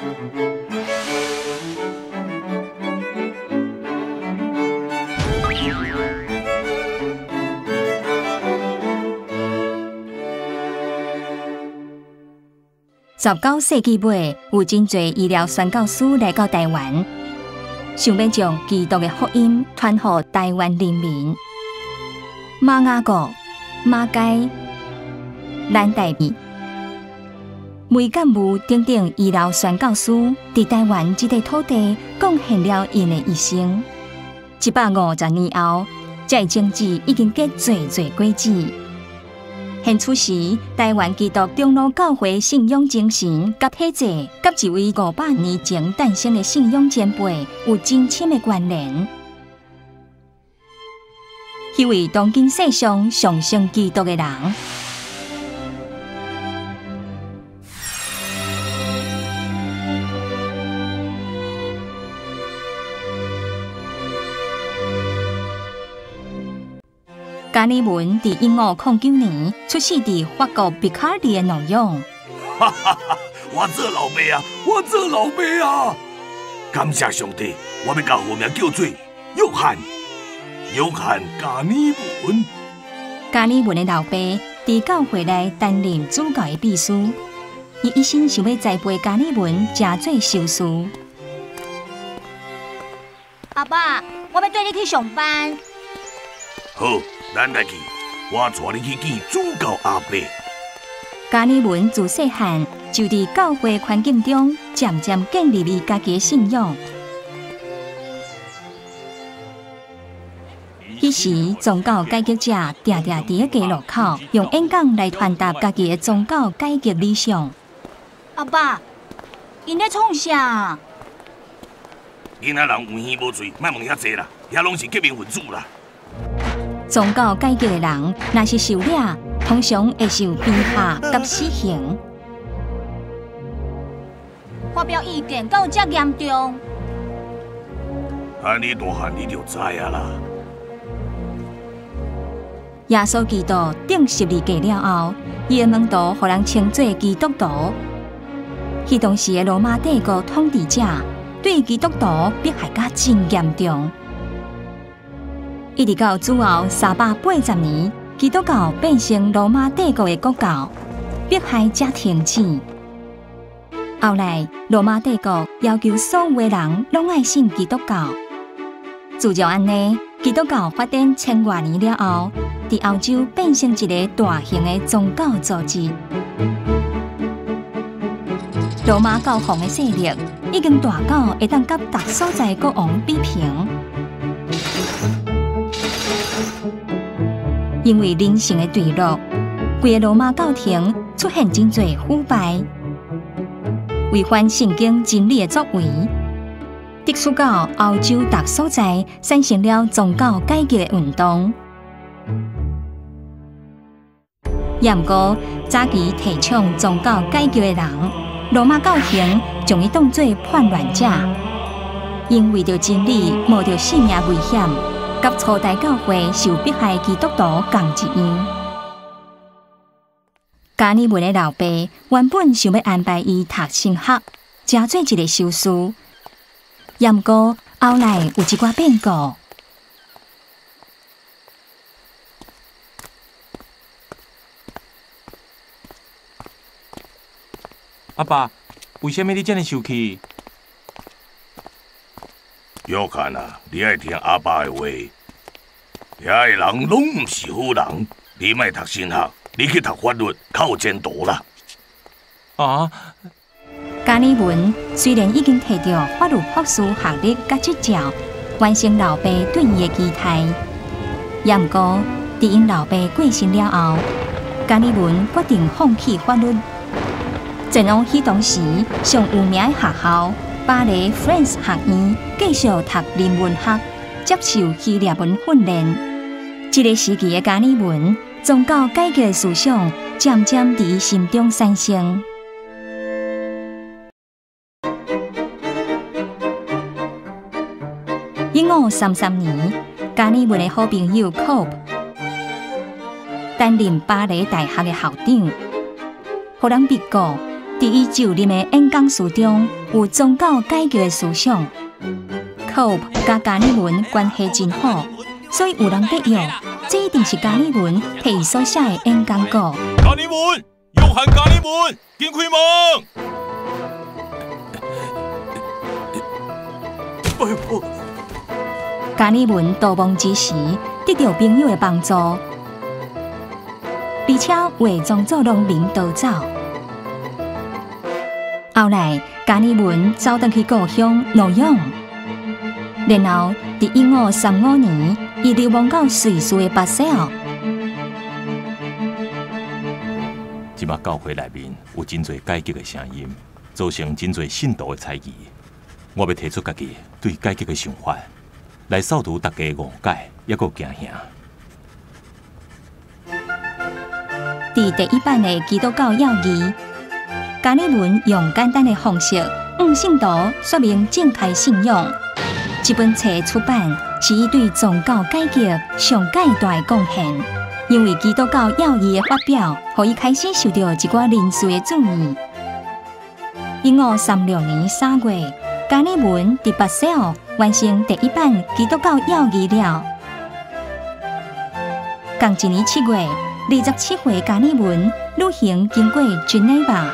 19世纪尾，有真侪医疗宣教师来到台湾，想要将基督的福音传予台湾人民。马雅各、马街、兰大义、梅干武等等医疗宣教师，伫台湾这块土地贡献了因的一生。150年后，这政治已经结侪果子。现此时，台湾基督长老教会信仰精神甲体制，甲一位500年前诞生的信仰前辈有真深的关联。迄位当今世上上升基督的人，加尔文伫1509年出世伫法国比卡迪的诺养。 哈哈哈！我做老爸啊！我做老爸啊！感谢上帝，我要甲后名叫做约翰加尔文。 加尔文的老爸伫教会内担任主教的秘书，伊一心想要栽培加尔文成做修士。 阿爸，我要带你去上班。 好。咱来去，我带你去见主教阿伯。 加尔文自细汉就伫教会环境中渐渐建立伊家己的信仰。迄时，宗教改革者常常伫街路口用演讲来传达家己的宗教改革理想。 阿爸，因咧创啥？ 囡仔人有耳无嘴，莫问遐济啦，遐拢是革命分子啦。 宗教改革的人，若是受掠，通常会受逼下甲死刑。 发表意见到这严重？ 安尼大汉你就知啊啦。 耶稣基督顶十字架了后，伊的门徒互人称作基督徒。迄当时的罗马帝国统治者对基督徒迫害甲真严重。一直到主后380年，基督教变成罗马帝国的国教，迫害才停止。后来，罗马帝国要求所有的人拢爱信基督教。自从安尼，基督教发展1000多年了后，伫欧洲变成一个大型的宗教组织。罗马教皇的势力已经大到会当甲各所在国王比平。因为人性的堕落，规个罗马教廷出现真侪腐败、违反圣经真理的作为，特殊到欧洲各所在产生了宗教改革的运动。不过，早期提倡宗教改革的人，罗马教廷将伊当作叛乱者，因为着真理冒着性命危险。甲初代教会受迫害基督徒共一样。加尔文的老爸原本想要安排伊读神学，成做一个修士，不过后来有一寡变故。 阿爸，为什么你这么生气？ 约翰啊，你爱听阿爸的话。遐个人拢唔是好人，你莫读神学，你去读法律，较有前途啦。 啊！ 加尔文虽然已经摕到法律博士学历甲执照，完成老爸对伊的期待，不过伫因老爸过身了后，加尔文决定放弃法律，前往迄当时上有名的学校巴黎 France 学院继续读人文学，接受希腊文训练。这个时期的加尔文，宗教改革的思想渐渐伫伊心中产生。1533年，加尔文的好朋友 Cope 担任巴黎大学的校长，互人密告伫伊就任的演讲书中有宗教改革的思想。Cope 甲加尔文关系真好，所以有人得用，这一定是加尔文替伊所写的演讲稿。 加尔文，约翰加尔文，紧开门！ 加尔文逃亡之时，得到朋友的帮助，而且伪装作农民逃走。后来，加尔文走回去故乡诺养，然后伫1535年，伊流亡到瑞士的巴塞尔。 即马教会内面有真侪改革的声音，造成真侪信徒的猜疑。我要提出家己对改革的想法，来扫除大家的误解，也个惊吓。 伫第一版的《基督教要义》，加尔文用简单的方式向信徒说明正确信仰。这本册出版是伊对宗教改革上介大的贡献，因为《基督教要义》的发表，让伊开始受到一寡人士的注意。1536年3月。加尔文伫巴塞尔完成第一版《基督教要义》了。同一年7月，27岁加尔文旅行经过日内瓦。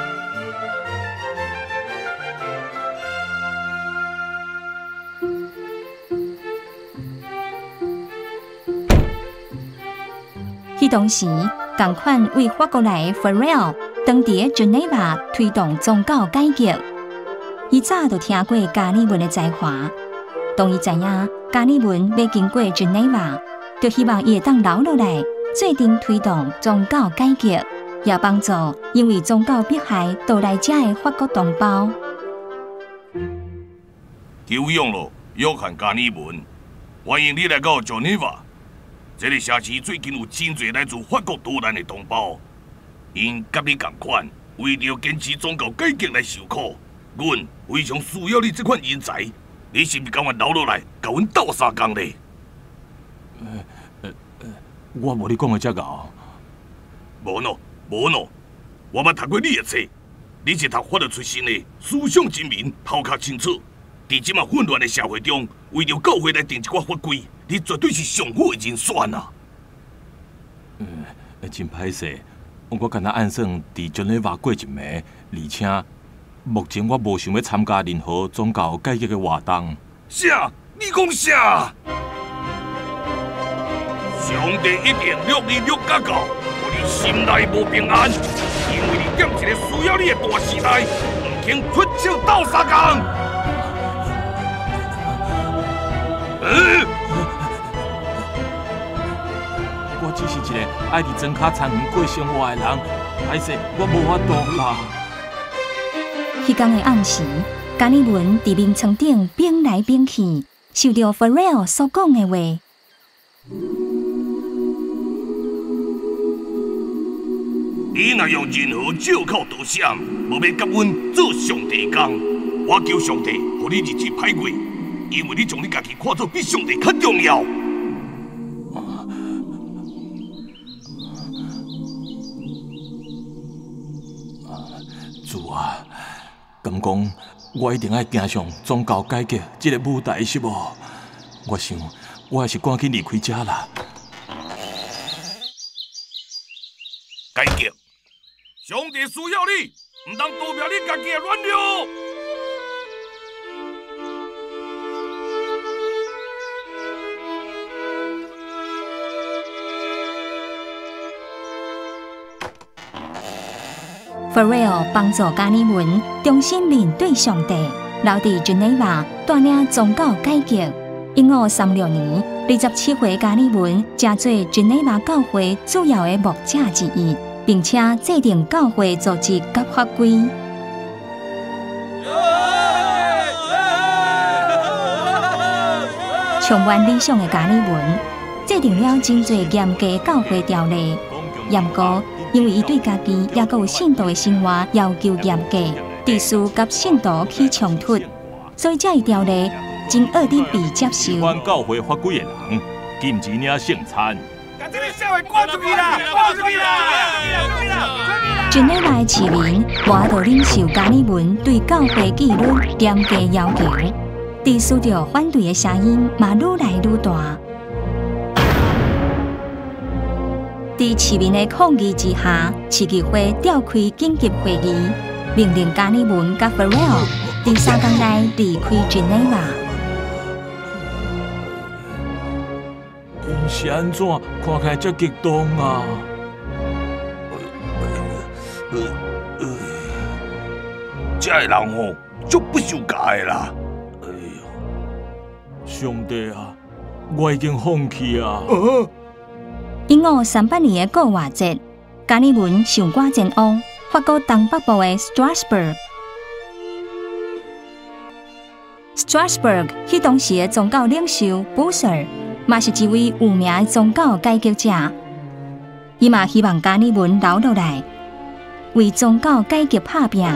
迄当时，同款为法国来的 Farel 当伫日内瓦推动宗教改革。伊早就听过加尔文的才华，当伊知影加尔文要经过日内瓦，就希望伊会当留落来，做阵推动宗教改革，也帮助因为宗教迫害到来遮的法国同胞。 久仰咯，约翰加尔文，欢迎你来到日内瓦。这个城市最近有真侪来自法国逃难的同胞，因甲你同款，为了坚持宗教改革来受苦。阮非常需要你这款人才，你是不是甘愿留落来，甲阮斗相共呢？ 我无你讲的遮敖。 无喏，我捌读过你的册，你是读法律出身的，思想精明，头壳清楚。伫即马混乱的社会中，为了教会来定一寡法规，你绝对是上好的人选啊！ 真歹势，我敢若按算伫日内瓦过一暝，而且。目前我无想要参加任何宗教改革的活动。 啥？你讲啥？上帝一定约你约到到，互你心内无平安，因为你踮一个需要你的大时代，唔肯出手斗相共。 我只是一个爱伫庄脚田园过生活的人，歹势，我无法度啦。 迄天的暗时，加尔文伫眠床顶变来变去，受到 Farel 所讲的话。 你若用任何借口道歉，无要甲阮做上帝工，我求上帝，互你日子歹过，因为你将你家己看作比上帝较重要。 主啊！敢讲，我一定要行上宗教改革这个舞台，是无？我想，我还是赶紧离开这啦。 改革，上帝需要你，唔当代表你家己的软弱。 Farel 帮助加尔文重新面对上帝，留伫日内瓦带领宗教改革。1536年，27岁加尔文成做日内瓦教会主要的牧者之一，并且制定教会组织甲法规。充满理想的加尔文，制定了真侪严格的教会条例。严格，因为伊对家己也阁有信徒的生活要求严格，秩序甲信徒起冲突，所以这一条例真恶得被接受。 违反教会法规的人，禁止领圣餐。 甲这个社会赶出去啦！赶出去啦！ 军内外的市民无度忍受加尔文对教会纪律严格要求，地输着反对的声音嘛愈来愈大。在市民的抗议之下，市议会召开紧急会议，命令加尔文甲 Farrell 在3天内离开军内瓦。 因是安怎看起来这激动啊？ 这个人吼，足不受教的啦。哎呦， 上帝啊，我已经放弃啊！ 因我300年的国外节，加尔文上赶前往法国东北部的 Strasbourg。Strasbourg 迄当时的宗教领袖 Bucer， 嘛是一位有名的宗教改革者。伊嘛希望加尔文留落来，为宗教改革打拼。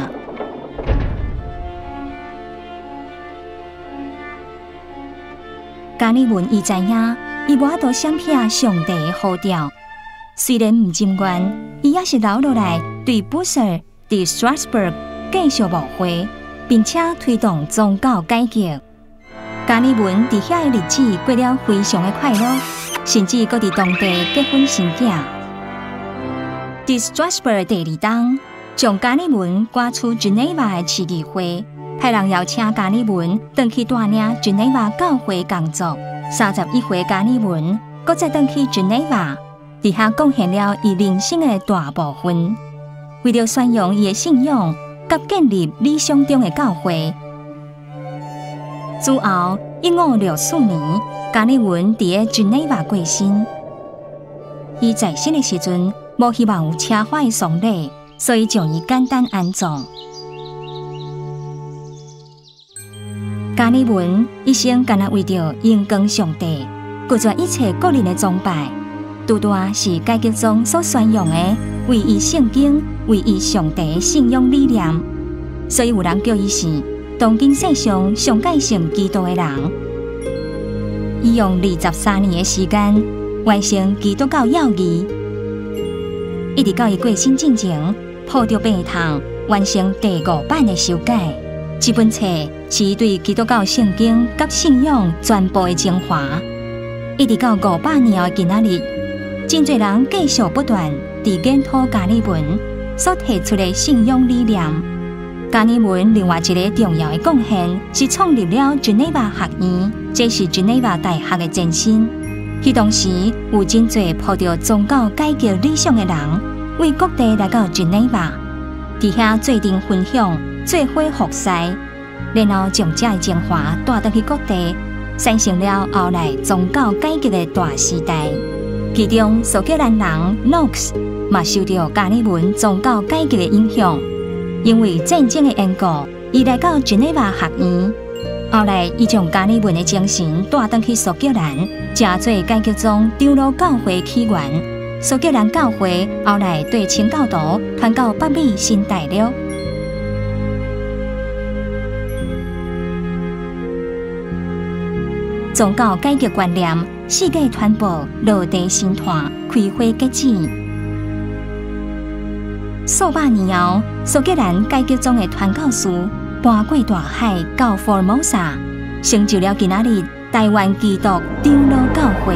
加尔文伊知影。伊无法度闪避上帝的呼召，虽然唔甘愿，伊也是留落来对布什在 Strasbourg 继续牧会，并且推动宗教改革。加尔文伫遐的日子过了非常的快乐，甚至搁伫当地结婚生囝。在 Strasbourg 第2天，将加尔文赶出日内瓦的市议会，派人邀请加尔文回去带领日内瓦教会工作。31岁加尔文，搁再回去日内瓦，伫遐贡献了伊人生的大部分。为了宣扬伊的信仰，甲建立理想中的教会。之后，1564年，加尔文伫日内瓦过身。伊在生的时阵，无希望有车祸的丧礼，所以将伊简单安葬。加尔文一生干那为着荣光上帝，拒绝一切个人的崇拜，拄大是改革中所宣扬的唯一圣经、唯一上帝的信仰理念，所以有人叫伊是当今世上上界性基督的人。伊用23年的时间完成基督教要义，一直到伊过身之前，抱着病痛完成第5版的修改。这本册是对基督教圣经甲信仰全部的精华，一直到500年的今仔日，真侪人继续不断地研讨加尔文所提出的信仰理念。加尔文另外一个重要的贡献是创立了日内瓦学院，这是日内瓦大学的前身。迄当时有真侪抱着宗教改革理想的人，为各地来到日内瓦，伫遐做阵分享。做伙服侍，然后将这的精华带回去各地，产生了后来宗教改革的大时代。其中，苏格兰人 Knox 嘛受到加尔文宗教改革的影响，因为战争的缘故，伊来到日内瓦学院。后来，伊将加尔文的精神带回去苏格兰，正做改革中长老教会起源。苏格兰教会后来对清教徒传到北美新大陆。宗教改革观念，世界传播落地生态，开花结籽。数百年后，苏格兰改革中的传教士搬过大海到 Formosa， 成就了今仔日台湾基督长老教会。